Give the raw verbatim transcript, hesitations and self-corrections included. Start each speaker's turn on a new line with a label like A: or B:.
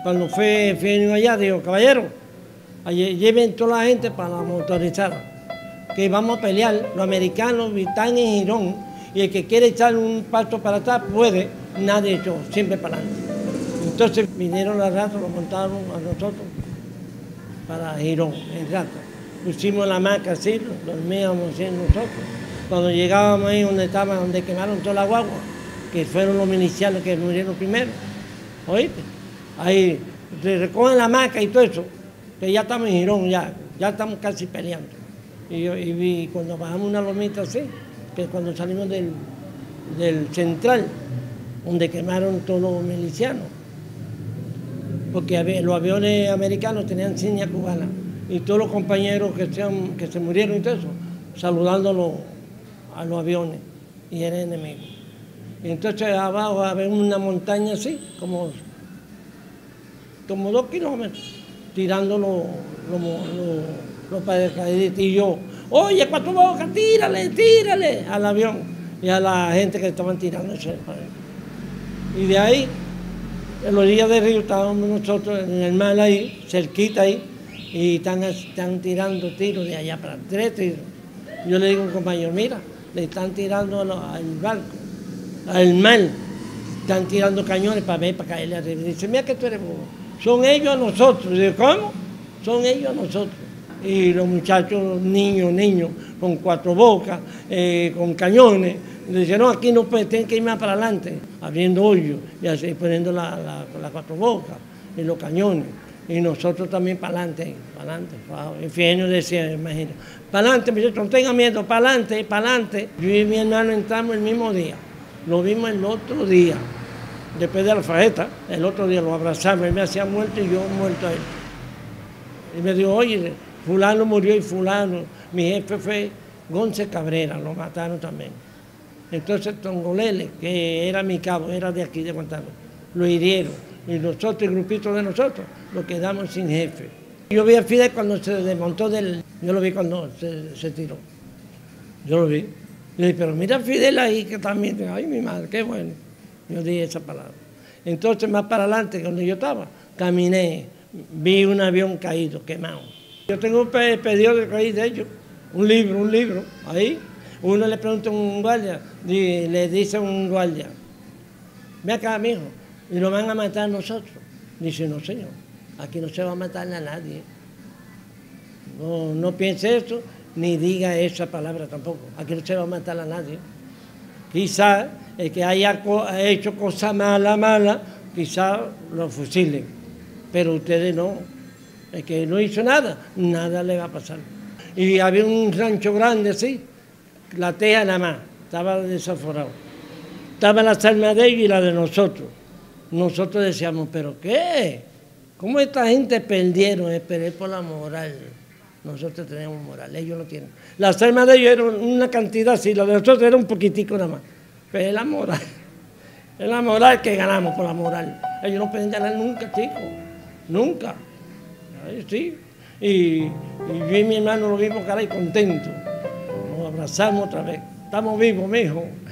A: Cuando fue, fue allá, dijo, caballero, lleven toda la gente para la motorizada, que vamos a pelear. Los americanos están en Girón y el que quiere echar un paso para atrás puede, nadie echó, siempre para adelante. Entonces vinieron al rato, lo montaron a nosotros para Girón, en rato. Pusimos la hamaca así, dormíamos así nosotros. Cuando llegábamos ahí donde estaban, donde quemaron toda la guagua, que fueron los milicianos que murieron primero, ¿oíste? Ahí se recogen la hamaca y todo eso, que ya estamos en Girón, ya, ya estamos casi peleando. Y, yo, y vi, cuando bajamos una lomita así, que cuando salimos del, del central, donde quemaron todos los milicianos, porque había, los aviones americanos tenían señas cubanas, y todos los compañeros que se, han, que se murieron y todo eso, saludándolos a los aviones, y eran enemigos. Y entonces abajo había una montaña así, como, como dos kilómetros, tirando los, los, los, los paracaidistas. Y yo, oye, Cuatro Bocas, tírale, tírale al avión y a la gente que estaban tirando ese. Y de ahí, en los días de río, estábamos nosotros en el mar ahí, cerquita ahí, y están, están tirando tiros de allá para tres tiros. Yo le digo a un compañero, mira, le están tirando al barco, al mar, están tirando cañones para ver, para caerle arriba. Y dice, mira que tú eres bobo, son ellos a nosotros. Y digo, ¿cómo? Son ellos a nosotros. Y los muchachos, niños, niños, con Cuatro Bocas, eh, con cañones, dicen, no, aquí no pueden, tienen que ir más para adelante, abriendo hoyos y así, poniendo la, la, la Cuatro Bocas y los cañones. Y nosotros también para adelante, para adelante. Wow. Y Fienio decía, imagino, para adelante, muchachos, no tengan miedo, para adelante, para adelante. Yo y mi hermano entramos el mismo día, lo vimos el otro día, después de la fajeta, el otro día lo abrazamos, él me hacía muerto y yo muerto a él. Y me dijo, oye, fulano murió y fulano, mi jefe fue Gonce Cabrera, lo mataron también. Entonces Tongolele, que era mi cabo, era de aquí de Guantánamo, lo hirieron. Y nosotros, el grupito de nosotros, lo quedamos sin jefe. Yo vi a Fidel cuando se desmontó del... Yo lo vi cuando se, se tiró. Yo lo vi. Le dije, pero mira a Fidel ahí que también... Ay, mi madre, qué bueno. Yo dije esa palabra. Entonces, más para adelante, cuando yo estaba, caminé, vi un avión caído, quemado. Yo tengo un periódico ahí de ellos, un libro, un libro, ahí. Uno le pregunta a un guardia, le dice a un guardia, ve acá, mijo, y lo van a matar a nosotros. Dice, no, señor, aquí no se va a matar a nadie. No, no piense eso, ni diga esa palabra tampoco. Aquí no se va a matar a nadie. Quizá el que haya hecho cosas malas, malas, quizá lo fusilen. Pero ustedes no. El que no hizo nada, nada le va a pasar. Y había un rancho grande así, la teja nada más, estaba desaforado. Estaba la alma de ellos y la de nosotros. Nosotros decíamos, ¿pero qué? ¿Cómo esta gente perdieron? Esperé por la moral. Nosotros teníamos moral, ellos no tienen. Las armas de ellos eran una cantidad así, la de nosotros era un poquitico nada más. Pero es la moral. Es la moral que ganamos por la moral. Ellos no pueden ganar nunca, chicos. Nunca. Ay, sí. Y, y yo y mi hermano lo vimos, caray, contentos. Nos abrazamos otra vez. Estamos vivos, mijo.